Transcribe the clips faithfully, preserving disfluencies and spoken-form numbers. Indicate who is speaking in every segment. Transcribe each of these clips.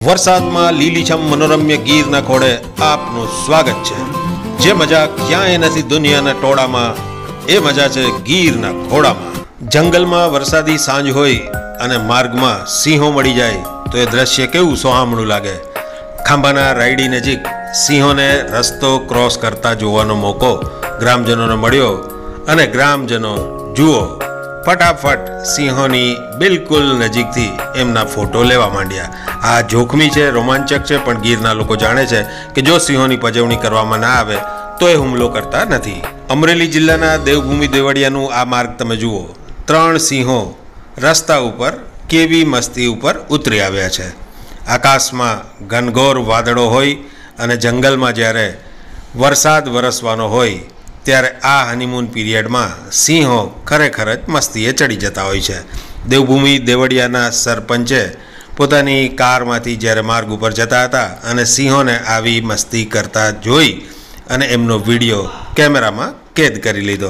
Speaker 1: વરસાદમાં લીલીછમ મનોરમ્ય ગીરના ખોળે આપનું સ્વાગત છે। જે મજા ક્યાંય નથી દુનિયાના ટોળામાં, એ મજા છે ગીરના ખોળામાં। જંગલમાં વરસાદી સાંજ હોય અને માર્ગમાં સિંહો મળી જાય તો એ દ્રશ્ય કેવું સોહામણું લાગે। ખાંભાના રાયડી નજીક સિંહોને રસ્તો ક્રોસ કરતા જોવાનો મોકો ગ્રામજનોને મળ્યો અને ગ્રામજનો જુઓ ફટાફટ સિંહોની બિલકુલ નજીકથી એમના ફોટો લેવા માંડ્યા। આ જોખમી છે, રોમાંચક છે, પણ ગીરના લોકો જાણે છે કે જો સિંહોની પજવણી કરવામાં ના આવે તો એ હુમલો કરતા નથી। અમરેલી જિલ્લાના દેવભૂમિ દેવળિયાનું આ માર્ગ તમે જુઓ, ત્રણ સિંહો રસ્તા ઉપર કેવી મસ્તી ઉપર ઉતરી આવ્યા છે। આકાશમાં ઘનઘોર વાદળો હોય અને જંગલમાં જ્યારે વરસાદ વરસવાનો હોય ત્યારે આ હનીમૂન પીરિયડમાં સિંહો ખરેખર જ મસ્તીએ ચડી જતા હોય છે। દેવભૂમિ દેવળિયાના સરપંચે પોતાની કારમાંથી જ્યારે માર્ગ ઉપર જતા હતા અને સિંહોને આવી મસ્તી કરતા જોઈ અને એમનો વિડીયો કેમેરામાં કેદ કરી લીધો।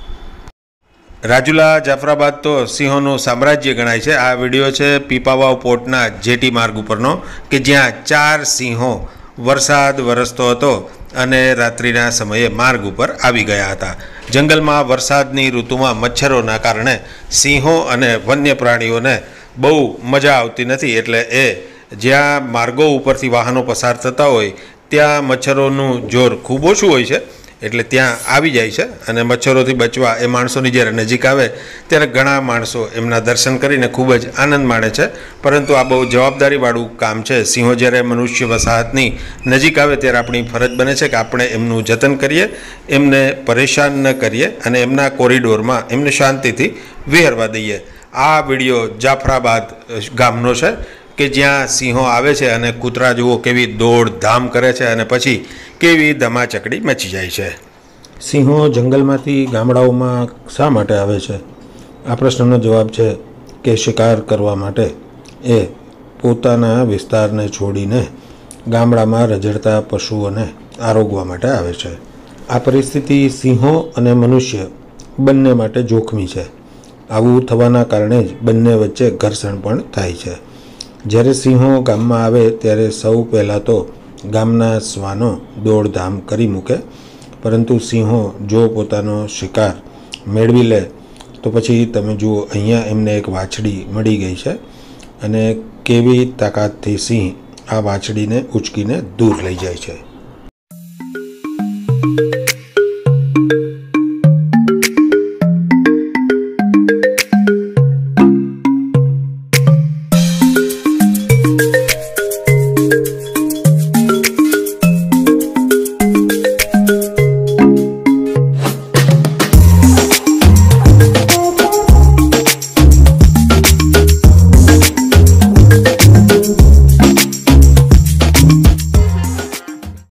Speaker 1: રાજુલા જાફરાબાદ તો સિંહોનું સામ્રાજ્ય ગણાય છે। આ વિડીયો છે પીપાવાવ પોર્ટના જેટી માર્ગ ઉપરનો કે જ્યાં ચાર સિંહો વરસાદ વરસતો હતો અને રાત્રિના સમયે માર્ગ ઉપર આવી ગયા હતા। જંગલમાં વરસાદની ઋતુમાં મચ્છરોના કારણે સિંહો અને વન્ય પ્રાણીઓને બહુ મજા આવતી નથી, એટલે એ જ્યાં માર્ગો ઉપરથી વાહનો પસાર થતા હોય ત્યાં મચ્છરોનું જોર ખૂબ ઓછું હોય છે, એટલે ત્યાં આવી જાય છે અને મચ્છરોથી બચવા એ માણસોની જ્યારે નજીક આવે ત્યારે ઘણા માણસો એમના દર્શન કરીને ખૂબ જ આનંદ માણે છે। પરંતુ આ બહુ જવાબદારીવાળું કામ છે। સિંહો જ્યારે મનુષ્ય વસાહતની નજીક આવે ત્યારે આપણી ફરજ બને છે કે આપણે એમનું જતન કરીએ, એમને પરેશાન ન કરીએ અને એમના કોરિડોરમાં એમને શાંતિથી વિહરવા દઈએ। આ વિડીયો જાફરાબાદ ગામનો છે કે જ્યાં સિંહો આવે છે અને કૂતરા જુઓ કેવી દોડધામ કરે છે અને પછી કેવી ધમાચકડી મચી જાય છે। સિંહો જંગલમાંથી ગામડાઓમાં શા માટે આવે છે? આ પ્રશ્નનો જવાબ છે કે શિકાર કરવા માટે એ પોતાના વિસ્તારને છોડીને ગામડામાં રઝળતા પશુઓને આરોગવા માટે આવે છે। આ પરિસ્થિતિ સિંહો અને મનુષ્ય બંને માટે જોખમી છે। આવું થવાના કારણે જ બંને વચ્ચે ઘર્ષણ પણ થાય છે। જ્યારે સિંહો ગામમાં આવે ત્યારે સૌ પહેલાં તો ગામના શ્વાનો દોડધામ કરી મૂકે, પરંતુ સિંહો જો પોતાનો શિકાર મેળવી લે તો પછી તમે જુઓ અહીંયા એમને એક વાછડી મળી ગઈ છે અને કેવી તાકાતથી સિંહ આ વાછડીને ઉચકીને દૂર લઈ જાય છે।